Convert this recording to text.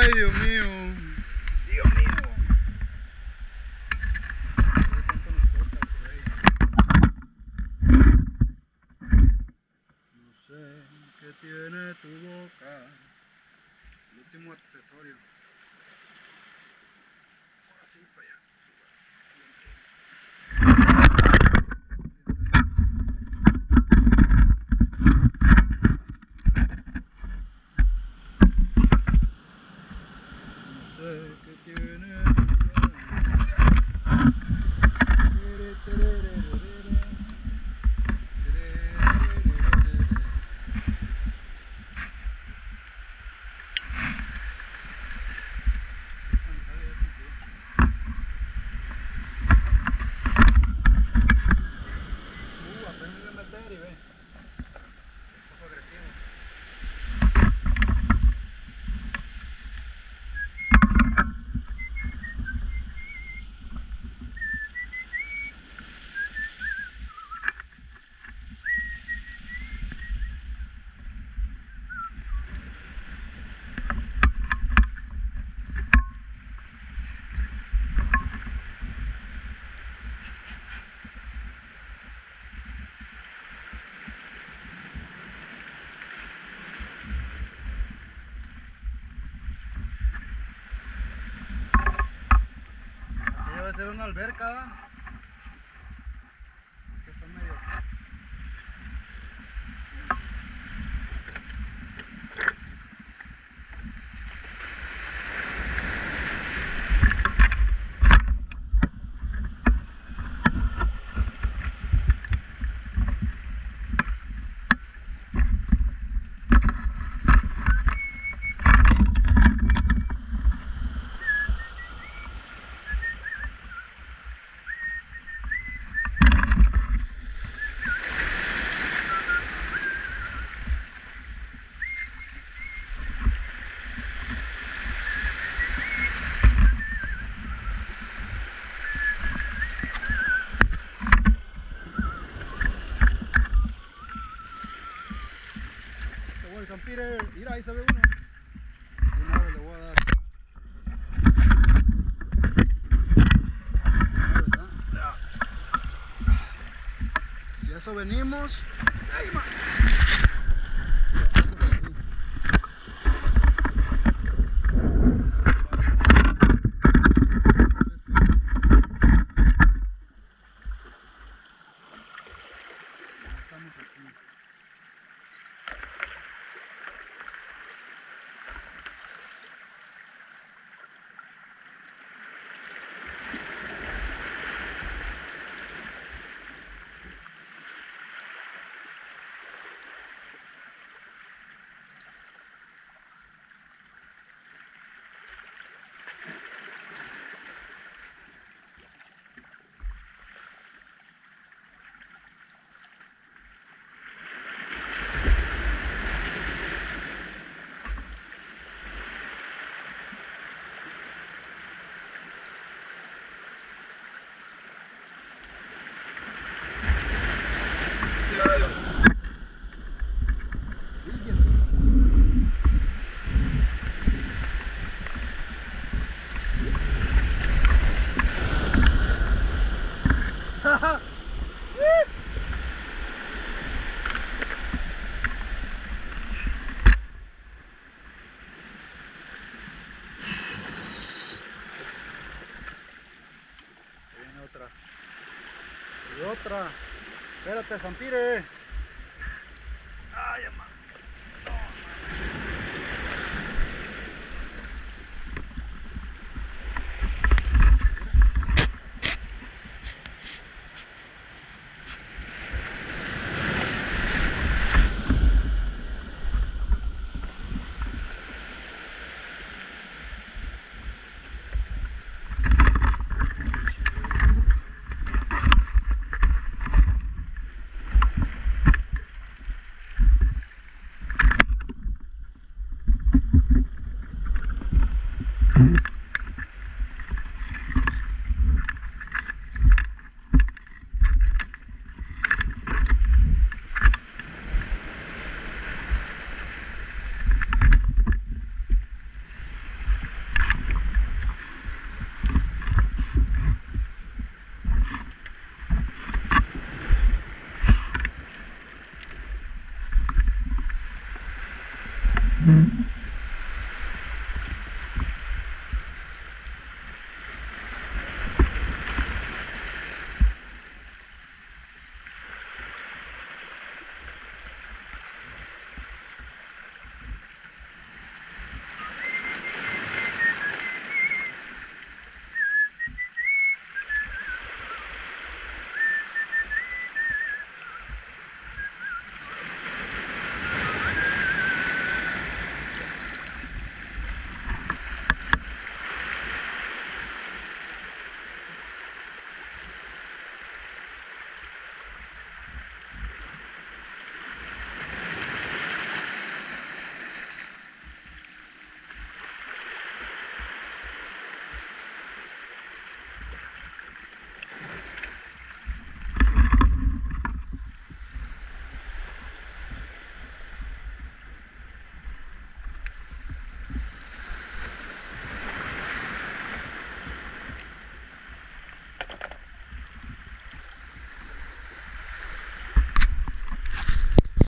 Ay, Dios mío. Dios mío. No sé qué tiene tu boca. El último accesorio. Ahora sí, para allá. No sé qué tiene tu aprende a meter y ve. Un poco agresivo. Debe ser una alberca. Que está medio. San Peter, mira, ahí se ve uno. De una vez le voy a dar. Si a eso venimos. ¡Ay, man! Estamos aquí. Viene otra. Y otra. Espérate, San Peter. Ay, mamá.